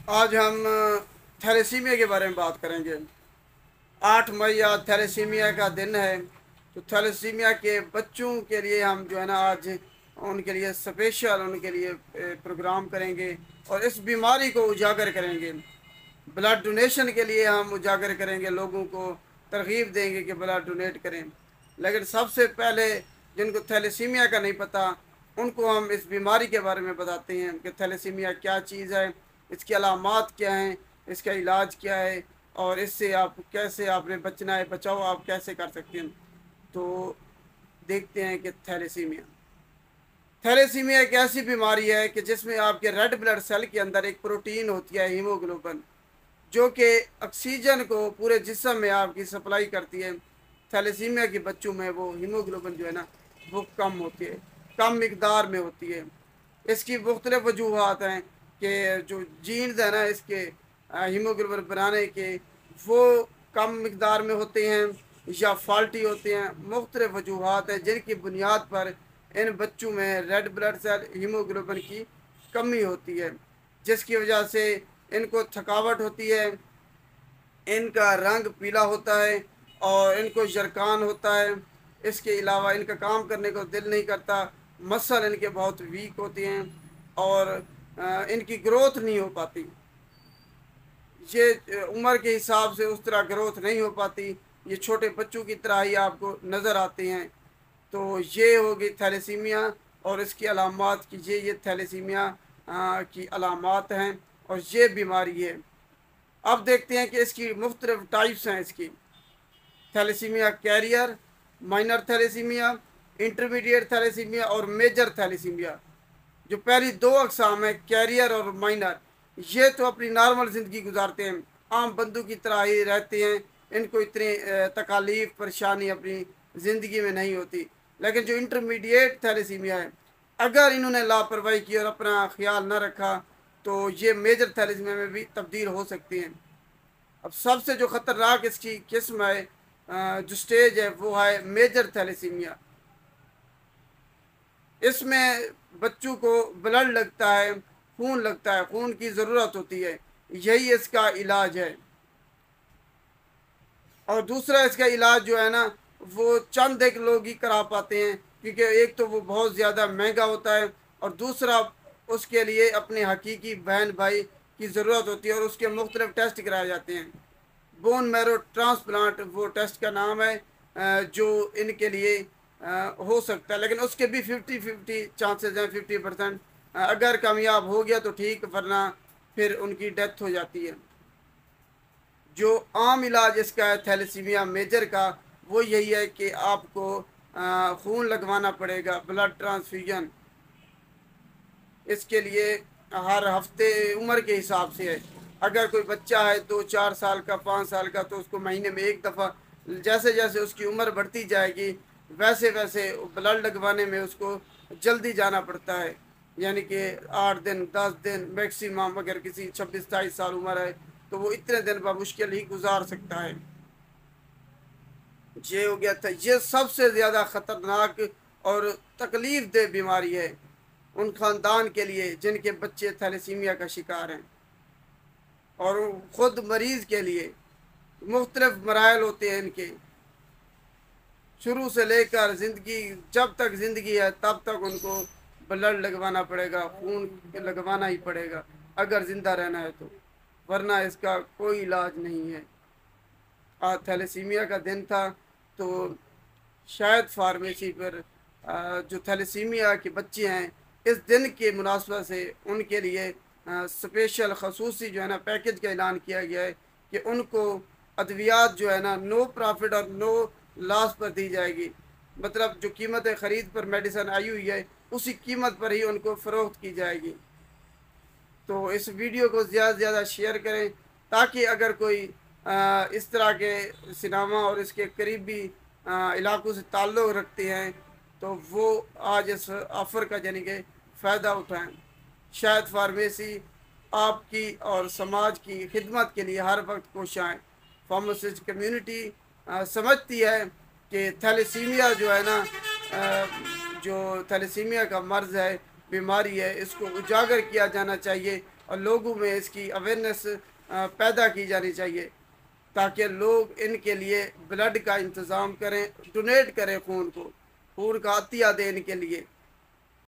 आज हम थैलेसीमिया के बारे में बात करेंगे। 8 मई आज थैलेसीमिया का दिन है। तो थैलेसीमिया के बच्चों के लिए हम जो है ना आज उनके लिए स्पेशल उनके लिए प्रोग्राम करेंगे और इस बीमारी को उजागर करेंगे। ब्लड डोनेशन के लिए हम उजागर करेंगे, लोगों को तरगीब देंगे कि ब्लड डोनेट करें। लेकिन सबसे पहले जिनको थैलेसीमिया का नहीं पता उनको हम इस बीमारी के बारे में बताते हैं कि थैलेसीमिया क्या चीज़ है, इसकी अलामात क्या हैं, इसका इलाज क्या है और इससे आप कैसे आपने बचना है, बचाओ आप कैसे कर सकते हैं। तो देखते हैं कि थैलेसीमिया थैलेसीमिया एक ऐसी बीमारी है कि जिसमें आपके रेड ब्लड सेल के अंदर एक प्रोटीन होती है हीमोग्लोबिन, जो कि ऑक्सीजन को पूरे जिस्म में आपकी सप्लाई करती है। थैलेसीमिया के बच्चों में वो हीमोग्लोबिन जो है ना वो कम होती है, कम मिकदार में होती है। इसकी मुख्तलिफ वजूहत हैं कि जो जीन्स है ना इसके हीमोग्लोबिन बनाने के वो कम मिकदार में होते हैं या फॉल्टी होते हैं। मुख्तलिफ वजूहत हैं जिनकी बुनियाद पर इन बच्चों में रेड ब्लड सेल हीमोग्लोबिन की कमी होती है, जिसकी वजह से इनको थकावट होती है, इनका रंग पीला होता है और इनको जरकान होता है। इसके अलावा इनका काम करने को दिल नहीं करता, मसल इनके बहुत वीक होते हैं और इनकी ग्रोथ नहीं हो पाती। ये उम्र के हिसाब से उस तरह ग्रोथ नहीं हो पाती, ये छोटे बच्चों की तरह ही आपको नज़र आते हैं। तो ये होगी थैलेसीमिया और इसकी अलामात कीजिए, ये थैलेसीमिया की अलामात हैं और ये बीमारी है। अब देखते हैं कि इसकी मुख्तलिफ टाइप्स हैं। इसकी thalassaemia carrier, minor thalassaemia, intermediate thalassaemia और मेजर थैलेसीमिया। जो पहली दो अकसाम है कैरियर और माइनर, ये तो अपनी नॉर्मल ज़िंदगी गुजारते हैं, आम बंदों की तरह ही रहते हैं, इनको इतनी तकालीफ परेशानी अपनी ज़िंदगी में नहीं होती। लेकिन जो इंटरमीडिएट थैलेसीमिया है, अगर इन्होंने लापरवाही की और अपना ख्याल न रखा तो ये मेजर थैलेसीमिया में भी तब्दील हो सकती हैं। अब सबसे जो ख़तरनाक इसकी किस्म है, जो स्टेज है, वो है मेजर थैलेसीमिया। इसमें बच्चों को ब्लड लगता है, खून लगता है, खून की ज़रूरत होती है, यही इसका इलाज है। और दूसरा इसका इलाज जो है ना वो चंद एक लोग ही करा पाते हैं, क्योंकि एक तो वो बहुत ज़्यादा महंगा होता है और दूसरा उसके लिए अपने हकीकी बहन भाई की ज़रूरत होती है और उसके मुख्तलिफ टेस्ट कराए जाते हैं। बोन मैरो ट्रांसप्लांट वो टेस्ट का नाम है, जो इनके लिए हो सकता है, लेकिन उसके भी 50-50 चांसेस हैं, 50%। अगर कामयाब हो गया तो ठीक, वरना फिर उनकी डेथ हो जाती है। जो आम इलाज इसका है थैलेसीमिया मेजर का, वो यही है कि आपको खून लगवाना पड़ेगा, ब्लड ट्रांसफ्यूजन। इसके लिए हर हफ्ते उम्र के हिसाब से है। अगर कोई बच्चा है 2-4 साल का, 5 साल का, तो उसको महीने में एक दफ़ा, जैसे जैसे उसकी उम्र बढ़ती जाएगी वैसे वैसे ब्लड लगवाने में उसको जल्दी जाना पड़ता है। यानी कि 8 दिन 10 दिन मैक्सिमम, अगर किसी 26-27 साल उम्र है तो वो इतने दिन मुश्किल ही गुजार सकता है। ये हो गया था, ये सबसे ज़्यादा ख़तरनाक और तकलीफ़ दह बीमारी है उन ख़ानदान के लिए जिनके बच्चे थैलेसीमिया का शिकार हैं, और ख़ुद मरीज़ के लिए मुख्तलिफ मराहल होते हैं इनके। शुरू से लेकर ज़िंदगी, जब तक ज़िंदगी है तब तक उनको ब्लड लगवाना पड़ेगा, खून लगवाना ही पड़ेगा अगर ज़िंदा रहना है तो, वरना इसका कोई इलाज नहीं है। आज थैलेसीमिया का दिन था तो शायद फार्मेसी पर जो थैलेसीमिया के बच्चे हैं इस दिन के मुनासबत से उनके लिए स्पेशल खसूसी जो है ना पैकेज का ऐलान किया गया है कि उनको अद्वियात जो है ना नो प्रॉफिट और नो लॉस पर दी जाएगी। मतलब जो कीमत ख़रीद पर मेडिसिन आई हुई है उसी कीमत पर ही उनको फ़रोख्त की जाएगी। तो इस वीडियो को ज़्यादा से ज़्यादा शेयर करें ताकि अगर कोई इस तरह के सिनेमा और इसके करीबी इलाकों से ताल्लुक़ रखते हैं तो वो आज इस ऑफ़र का यानी कि फ़ायदा उठाएं। शायद फार्मेसी आपकी और समाज की खिदमत के लिए हर वक्त कोशिश आए। फार्मासिस्ट कम्युनिटी समझती है कि थैलेसीमिया जो है ना, जो थैलेसीमिया का मर्ज़ है, बीमारी है, इसको उजागर किया जाना चाहिए और लोगों में इसकी अवेयरनेस पैदा की जानी चाहिए, ताकि लोग इनके लिए ब्लड का इंतज़ाम करें, डोनेट करें खून को, खून का अतिया दें इनके लिए।